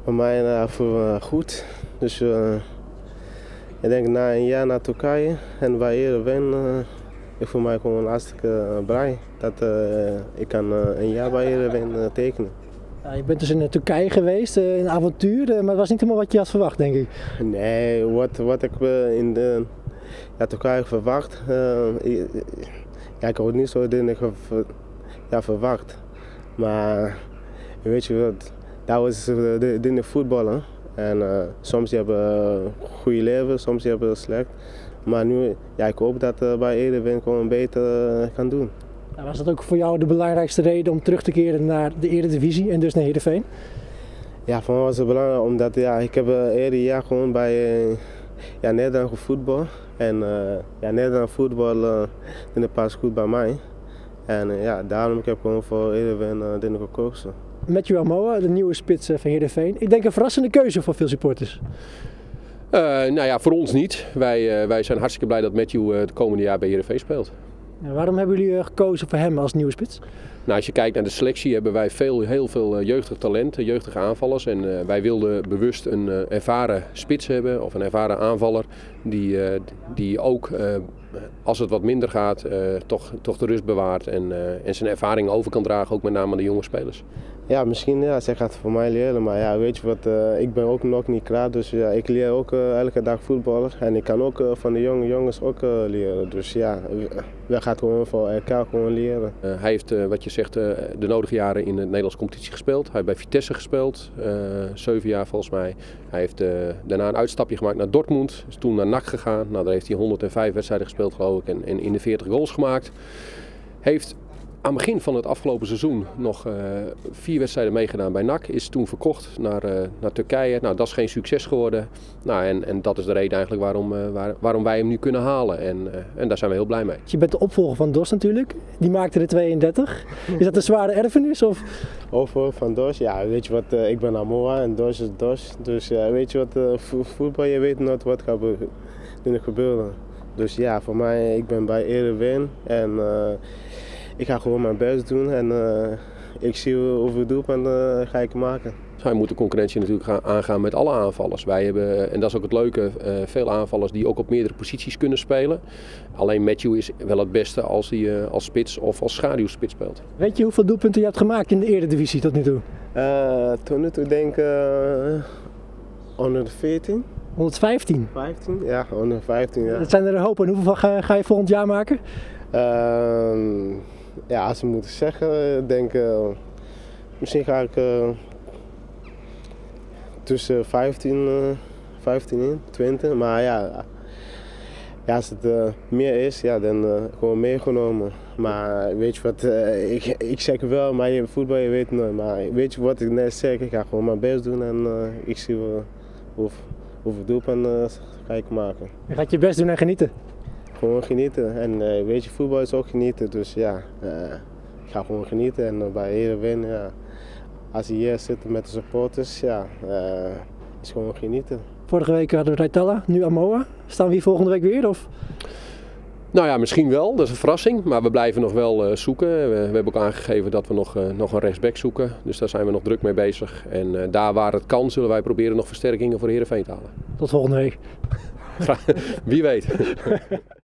Voor mij goed. Dus ik denk na een jaar naar Turkije en bij Heerenveen, ik voel mij gewoon hartstikke blij dat ik kan een jaar bij Heerenveen tekenen. Ja, je bent dus in Turkije geweest, een avontuur, maar het was niet helemaal wat je had verwacht, denk ik. Nee, wat ik in Turkije verwacht, ik had niet zo dingen verwacht. Maar weet je wat, dat was de voetballen. En soms hebben ze goede leven, soms hebben ze slecht. Maar nu, ik hoop dat bij Heerenveen gewoon beter kan doen. Was dat ook voor jou de belangrijkste reden om terug te keren naar de Eredivisie en dus naar Heerenveen? Ja, voor mij was het belangrijk omdat ik heb eerder jaar gewoon bij Nederland gevoetbald. En Nederland voetbal past goed bij mij. En daarom heb ik gewoon voor Heerenveen gekozen. Matthew Amoah, de nieuwe spits van Heerenveen. Ik denk een verrassende keuze voor veel supporters. Voor ons niet. Wij zijn hartstikke blij dat Matthew het komende jaar bij Heerenveen speelt. Waarom hebben jullie gekozen voor hem als nieuwe spits? Nou, als je kijkt naar de selectie hebben wij heel veel jeugdig talent, jeugdige aanvallers. En wij wilden bewust een ervaren spits hebben of een ervaren aanvaller die ook, als het wat minder gaat, toch de rust bewaart en zijn ervaring over kan dragen, ook met name aan de jonge spelers. Ja, misschien zij gaat voor mij leren, maar weet je wat, ik ben ook nog niet klaar, dus ik leer ook elke dag voetballen en ik kan ook van de jonge jongens ook leren. Dus we gaan gewoon voor elkaar gewoon leren. Hij heeft, wat je zegt, de nodige jaren in de Nederlandse competitie gespeeld. Hij heeft bij Vitesse gespeeld, 7 jaar volgens mij. Hij heeft daarna een uitstapje gemaakt naar Dortmund, is toen naar NAC gegaan. Nou, daar heeft hij 105 wedstrijden gespeeld geloof ik en in de 40 goals gemaakt. Heeft aan het begin van het afgelopen seizoen nog 4 wedstrijden meegedaan bij NAC. Is toen verkocht naar Turkije. Nou, dat is geen succes geworden. Nou, en dat is de reden eigenlijk waarom wij hem nu kunnen halen. En daar zijn we heel blij mee. Je bent de opvolger van Dos natuurlijk. Die maakte de 32. Is dat een zware erfenis? Opvolger van Dos? Ja, weet je wat, ik ben Amoah en Dos is Dos. Dus weet je wat, voetbal, je weet nooit wat gaat gebeuren. Dus ja, voor mij, ik ben bij Heerenveen en ik ga gewoon mijn best doen en ik zie hoeveel doelpunten ga ik maken. Hij moet de concurrentie natuurlijk aangaan met alle aanvallers. Wij hebben, en dat is ook het leuke, veel aanvallers die ook op meerdere posities kunnen spelen. Alleen Matthew is wel het beste als hij als spits of als schaduwspits speelt. Weet je hoeveel doelpunten je hebt gemaakt in de Eredivisie tot nu toe? Tot nu toe denk ik 114. 115? 15? Ja, 115. Ja. Dat zijn er een hoop. En hoeveel ga je volgend jaar maken? Als we moeten zeggen, denk misschien ga ik tussen 15 in, 20. Maar als het meer is, dan gewoon meegenomen. Maar weet je wat, ik zeg wel, maar voetbal, je weet nooit. Maar weet je wat ik net zeg, ik ga gewoon mijn best doen en ik zie hoeveel doelpunten ga ik maken. Je gaat je best doen en genieten? Gewoon genieten. En weet je, voetbal is ook genieten. Dus ik ga gewoon genieten. En bij Heerenveen, als je hier zit met de supporters, is gewoon genieten. Vorige week hadden we Raitalla, nu Amoah. Staan we hier volgende week weer? Of? Nou ja, misschien wel. Dat is een verrassing. Maar we blijven nog wel zoeken. We hebben ook aangegeven dat we nog een rechtsback zoeken. Dus daar zijn we nog druk mee bezig. En daar waar het kan, zullen wij proberen nog versterkingen voor Heerenveen te halen. Tot volgende week. Wie weet.